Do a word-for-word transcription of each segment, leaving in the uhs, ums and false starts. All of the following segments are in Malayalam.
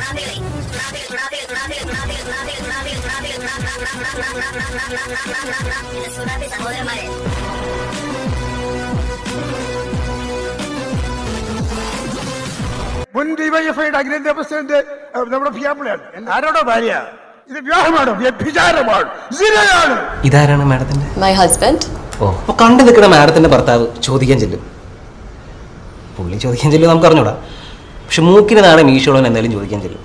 മുൻ ഡിവൈഎഫ്ഐയുടെ അഖിലേന്ത്യാ പ്രസിഡന്റ് നമ്മുടെ ഫിയാപ്പിളയാണ്. ആരോടോ ഭാര്യ? ഇത് വിവാഹമാണോ? വ്യഭിചാരമാണ്. ഇതാരാണ് മാഡത്തിന്റെ? My husband. ഓ, അപ്പൊ കണ്ടു നിൽക്കുന്ന മാഡത്തിന്റെ ഭർത്താവ് ചോദിക്കാൻ ചെല്ലും. പുള്ളി ചോദിക്കാൻ ചെല്ലും നമുക്ക് അറിഞ്ഞൂടാ. പക്ഷെ മൂക്കിന് നാളെ മീശോളൻ എന്തായാലും ചോദിക്കാൻ ചെല്ലും.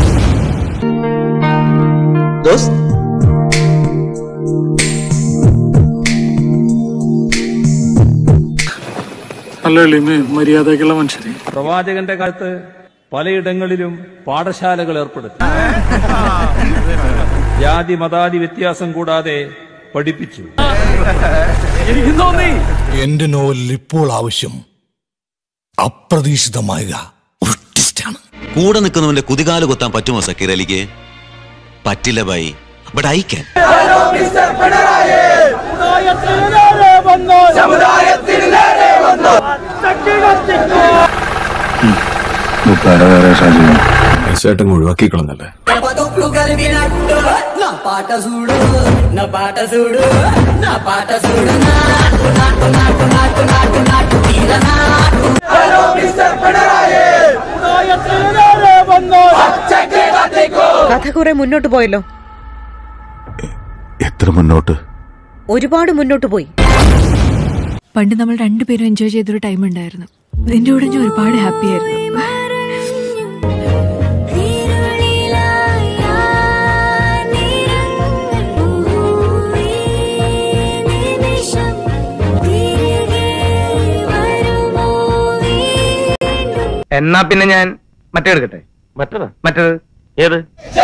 മര്യാദക്കുള്ള മനുഷ്യരെ പ്രവാചകന്റെ കാലത്ത് പലയിടങ്ങളിലും പാഠശാലകൾ ഏർപ്പെടുത്തി ജാതി മതാതി വ്യത്യാസം കൂടാതെ പഠിപ്പിച്ചു. എനിക്ക് തോന്നി എന്റെ നോവലിൽ ഇപ്പോൾ ആവശ്യം അപ്രതീക്ഷിതമായ ഒരു ട്വിസ്റ്റാണ്. കൂടെ നിൽക്കുന്നവന്റെ കുതികാല് കൊത്താൻ പറ്റുമോ സക്കീർ അലിക്ക്? പറ്റില്ല ബൈ, ബട്ട് ഐ ക്യാൻ. ചേട്ടൻ ഒഴിവാക്കിക്കളന്നല്ലേ? കഥ കുറെ മുന്നോട്ട് പോയല്ലോ. എത്ര മുന്നോട്ട്? ഒരുപാട് മുന്നോട്ട് പോയി. പണ്ട് നമ്മൾ രണ്ടുപേരും എൻജോയ് ചെയ്തൊരു ടൈം ഉണ്ടായിരുന്നു. നിന്റെ കൂടെ ഞാൻ ഒരുപാട് ഹാപ്പി ആയിരുന്നു. എന്നാ പിന്നെ ഞാൻ മറ്റേ എടുക്കട്ടെ. മറ്റേത് മറ്റേത് ഏത്?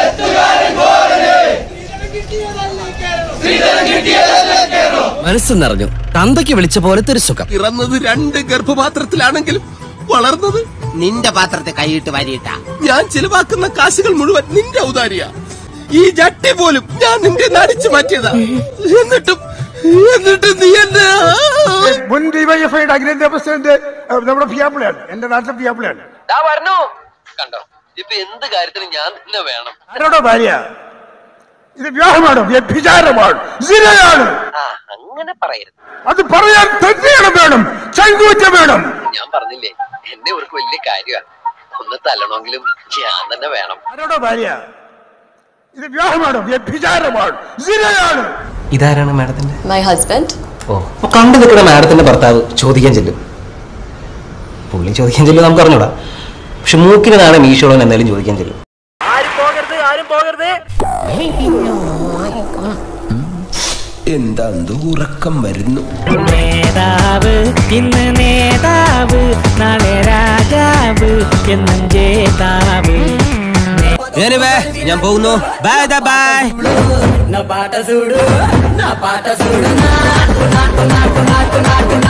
മനസ്സ് നിറഞ്ഞു. തന്തയ്ക്ക് വിളിച്ച പോലത്തെ ഒരു സുഖം. പിറന്നത് രണ്ട് ഗർഭപാത്രത്തിലാണെങ്കിലും വളർന്നത് നിന്റെ പാത്രത്തെ കൈയിട്ട് വാരിയിട്ടാ. ഞാൻ ചിലവാക്കുന്ന കാശുകൾ മുഴുവൻ നിന്റെ ഔദാര്യ. ഈ ജട്ടി പോലും ഞാൻ നിന്റെ നടിച്ചു മാറ്റിയതാ. എന്നിട്ടും എന്നിട്ട് നീ എന്നെ മുൻ ഡിവൈഎഫ്ഐയുടെ അഖിലേന്ത്യാ പ്രസിഡന്റ് നമ്മുടെ ഫിയാപ്പിളയാണ്. എന്റെ നാട്ടിലെ ഫിയാപ്പിളയാണ്. കണ്ടോ, ഇപ്പൊ എന്ത് കാര്യത്തിനും ഞാൻ തന്നെ വേണം. ആരോടോ ഭാര്യ? ഇത് വിവാഹമാണോ? വ്യഭിചാരമാണ്. അങ്ങനെ പറയരുത്. അത് പറയാൻ തന്നെയാണ് വേണം, ചങ്കൂറ്റം വേണം. ഞാൻ പറഞ്ഞില്ലേ, എന്നെ ഇവർക്ക് വലിയ കാര്യമാണ്. ഒന്ന് തല്ലണമെങ്കിലും ഞാൻ തന്നെ വേണം. ആരോടോ ഭാര്യ? ഇത് വിവാഹമാണോ? വ്യഭിചാരമാണ്. ഇതാരാണ് മാഡത്തിന്റെ? My husband. ഓ, അപ്പൊ കണ്ടു നിൽക്കുന്ന മാഡത്തിന്റെ ഭർത്താവ് ചോദിക്കാൻ ചെല്ലും. പുള്ളി ചോദിക്കാൻ ചെല്ലും നമുക്ക് അറിഞ്ഞൂടാ. പക്ഷെ മൂക്കിന് നാളെ മീശോളൻ എന്തായാലും ചോദിക്കാൻ ചെല്ലും. എന്താ ഉറക്കം വരുന്നു? നേതാവ് ഇന്ന് നേതാവ്, നാളെ രാജാവ് എന്നും ജേതാവ്. ഞാൻ പോകുന്നു. Bye bye. പാട്ട സൂടു പാട്ട സൂടു